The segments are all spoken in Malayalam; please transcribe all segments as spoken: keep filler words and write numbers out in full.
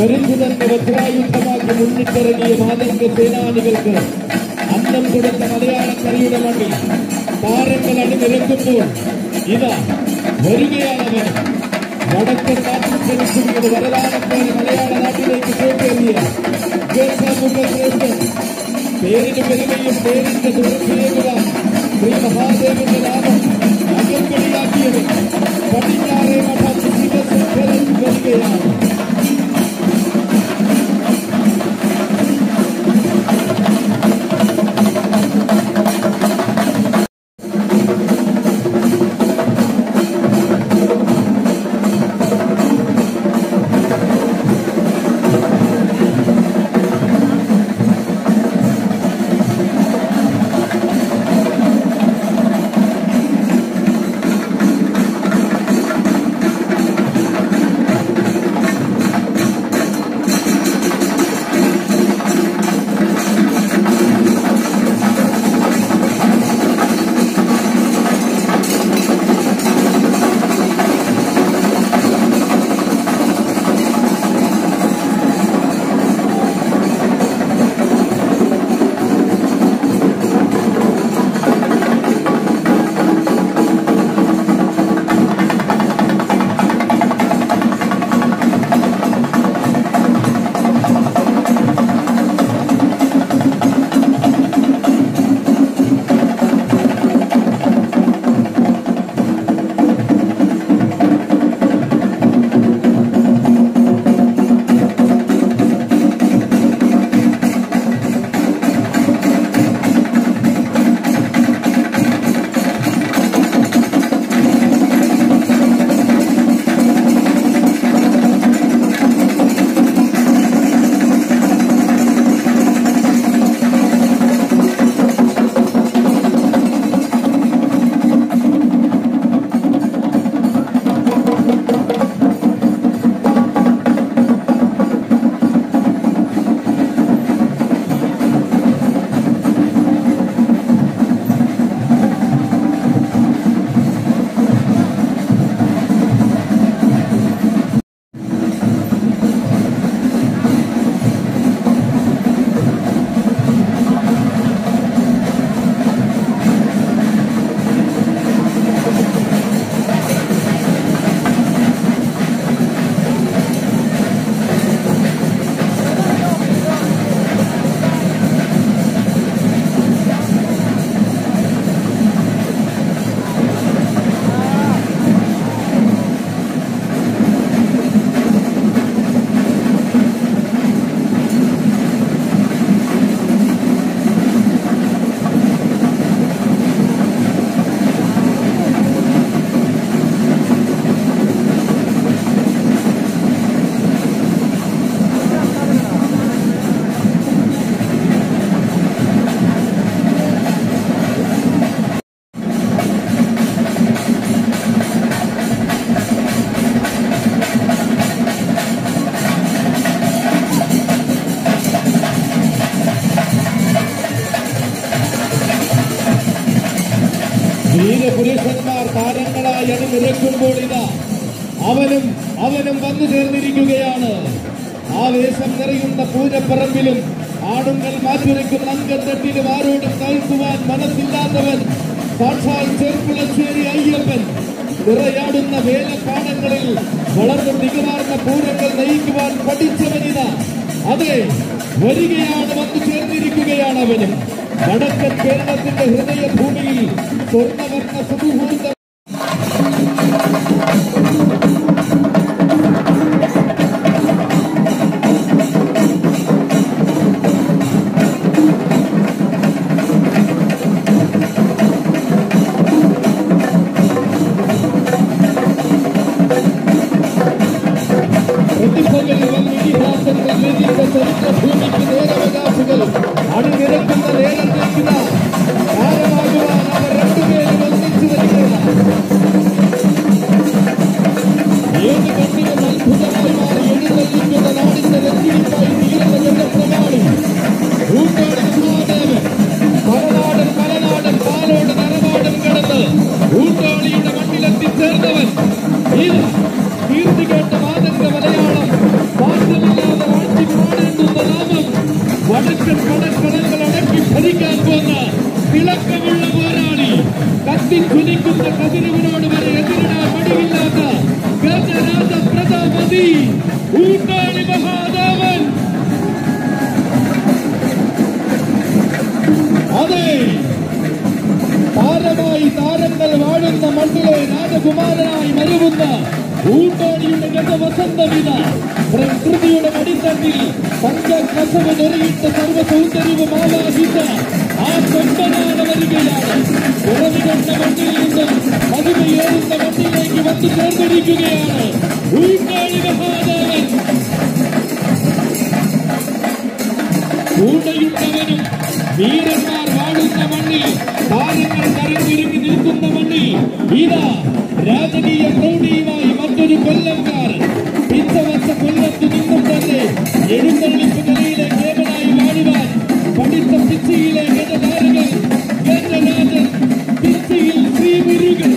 പരിചിതന്റെ വജ്രായുധമാക്കി മുന്നിട്ടിറങ്ങിയ മാതംഗ സേനാനികൾക്ക് അന്നം കൊടുത്ത മലയാളക്കരയുടെ മണ്ണിൽ താരങ്ങൾ അണിനിരക്കുമ്പോൾ ഇതാ വരികയാണവൻ. വടക്കൻ നാട്ടിൽ ജനിച്ചിരിക്കുന്നത് വരദാനം പോലെ മലയാള നാട്ടിലേക്ക് ചേക്കേറിയ ശ്രേഷ്ഠൻ പേരിന് പെരുമയും പേരിന്റെ സുരക്ഷയേകുവാൻ ശ്രീ മഹാദേവന്റെ നാമം അകമ്പടിയാക്കിയത് പടിഞ്ഞാറേ മഠം ശിവശങ്കരൻ വരികയാണ്. വീരപുരുഷന്മാർ താരങ്ങളായി അണിനിരക്കുമ്പോൾ ഇതാ അവനും അവനും വന്നു ചേർന്നിരിക്കുകയാണ്. ആവേശം നിറയുന്ന പൂരപ്പറമ്പിലും ആടുങ്ങൾ മാറ്റുരയ്ക്കുന്ന അങ്കത്തട്ടിലും ആരോടും കേൾക്കുവാൻ മനസ്സില്ലാത്തവൻ സാക്ഷാൽ ചെർപ്പുളശ്ശേരി അയ്യപ്പൻ. നിറയാടുന്ന വേലപ്പാടങ്ങളിൽ വളർന്നു മികവാർന്ന പൂരങ്ങൾ നയിക്കുവാൻ പഠിച്ചവനിതാ അതെ വരികയാണ്, വന്നു ചേർന്നിരിക്കുകയാണ് അവനും. വടക്കൻ കേരളത്തിന്റെ ഹൃദയഭൂമിയിൽ സ്വർണ്ണവർണ്ണ സുമുഹൂർത്തം പ്രതിഭകളിൽ വന്ന് ഇതിഹാസങ്ങൾ രചിച്ച ചരിത്രഭൂമിക്ക് നേരവകാശികൾ അണിനിരക്കുന്ന നേരം നിൽക്കുന്ന താരമാകുവാൻ അവർ രണ്ടുപേരും ഒന്നിച്ചു വരികയാണ്. ഊട്ടാളി മഹാദേവൻ. അതെ, താരമായി താരങ്ങൾ വാഴുന്ന മണ്ണിലെ രാജകുമാരനായി മരുവുന്ന ഊട്ടാളിയുടെ ഗതവസന്തമിത പ്രകൃതിയുടെ മടിത്തട്ടിൽ പഞ്ചകസവ് നെറിയിട്ട സർവ്വ സൗന്ദര്യവും ആവാഹിച്ച ആ കൊമ്പനാന വരികയാണ്. ഉറവികൊണ്ട മണ്ണിൽ നിന്നും മഹിമയേറുന്ന മണ്ണിലേക്ക് വന്നു ചേർന്നിരിക്കുകയാണ് ഊട്ടാളി മഹാദേവൻ. കൂടെയുള്ളവനും വീരന്മാർ വാഴുന്ന മണ്ണിൽ, താരങ്ങൾ കരഞ്ഞിരുങ്ങി നിൽക്കുന്ന മണ്ണിൽ ഇതാ രാജകീയ പ്രൗഢിയുമായി മറ്റൊരു കൊല്ലംകാരൻ. പിച്ചവച്ച കൊല്ലത്തു നിന്നും തന്നെ എഴുന്നള്ളിപ്പ് കലയിലെ കേവനായി വാഴുവാൻ പഠിച്ച പിച്ചിയിലെ ഗജതാരകൾ ഗജരാജൻ, പിച്ചിയിൽ ശ്രീമുരുകൻ.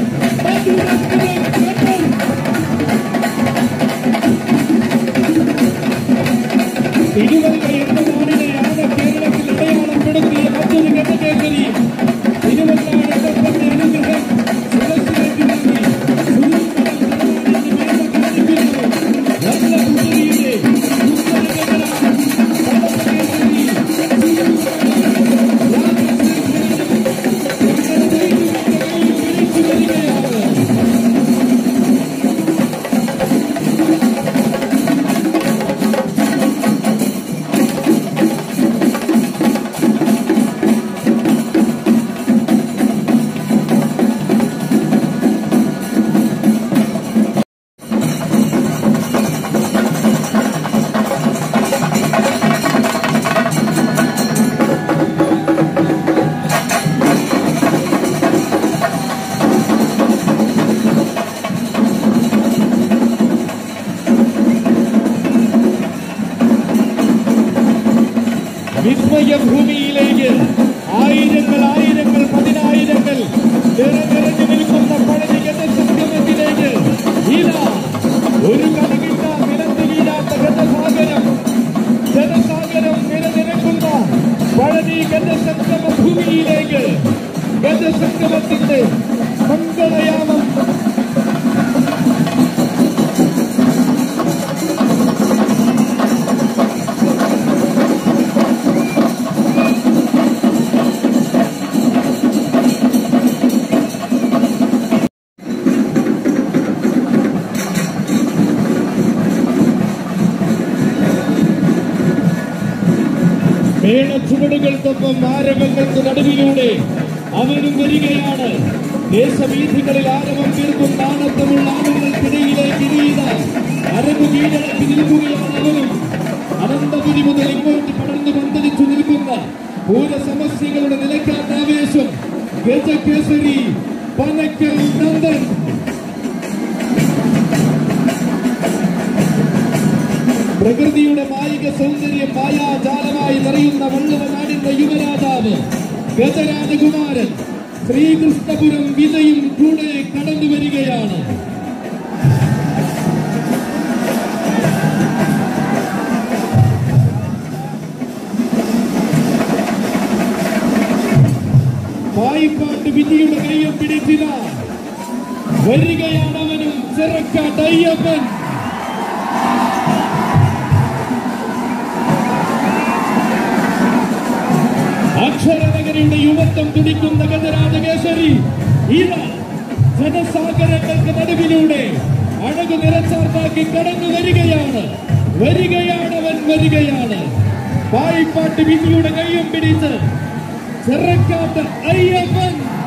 തിരുവല്ല എന്ന നാടിനെയാണ് കേരളത്തിൽ അടയാളപ്പെടുത്തിയ മറ്റൊരു ഗതകേസരി. തിരുവല്ലാട് ദത്തന്റെ അനുഗ്രഹം ശിരസിലേക്ക് നൽകി നല്ല കുതിരയിലെ വിസ്മയഭൂമിയിലേക്ക് ആയിരങ്ങൾ ആയിരങ്ങൾ പതിനായിരങ്ങൾ നിറഞ്ഞിറങ്ങി നിൽക്കുന്ന പഴനി ഗതസംഗമത്തിലേക്ക് ഇതാ ഒരു കളികിട്ട നിലത്ത് വീഴാത്ത ഗതസാഗരം ജനസാഗരം നിലനിൽക്കുന്ന പഴനി ഗതസംഗമ ഭൂമിയിലേക്ക് ഗതസംഗമത്തിന്റെ മംഗളയാമം മേളച്ചുവടുകൾക്കൊപ്പം ആരവങ്ങൾക്ക് നടുവിലൂടെ അവനും വരികയാണ്. ദേശവീഥികളിൽ ആരവം തീർക്കും നാണത്തമുള്ള ആളുകൾക്കിടയിലേക്ക് ഇനിയിത അരങ്ങു കീഴടക്കി നിൽക്കുകയാണ് അവനും. അനന്തപുരി മുതൽ ഇങ്ങോട്ട് പടർന്നു പന്തലിച്ചു നിൽക്കുന്ന പൂരസമസ്യകളുടെ നിലയ്ക്കാത്ത ആവേശം ഗജകേസരി പനക്കൽ നന്ദൻ. പ്രകൃതിയുടെ മായിക സൗന്ദര്യം മായാജാലമായി നിറയുന്ന വള്ളുവനാടിന്റെ യുവരാജാവ് ഗജരാജകുമാരൻ ശ്രീകൃഷ്ണപുരം വിജയും കൂടെ കടന്നു വരികയാണ്. വായ്പാട്ട് വിധിയുടെ കയ്യും പിടിച്ചില്ല വരികയാണ് അവനും ചെറുക്കാട്ട് അയ്യപ്പൻ. അക്ഷരനഗരിയുടെ യുവത്വം തുടിക്കുന്ന ഗജരാജകേസരി ഇതാ ജനസാഗരങ്ങൾക്ക് നടുവിലൂടെ അഴകു നിറച്ചാർത്താക്കി കടന്നു വരികയാണ്. വരികയാണവൻ വരികയാണ്. വായ്പാട്ട് വിധിയുടെ കയ്യും പിടിച്ച് ചെറുക്കാട്ട് അയ്യപ്പൻ.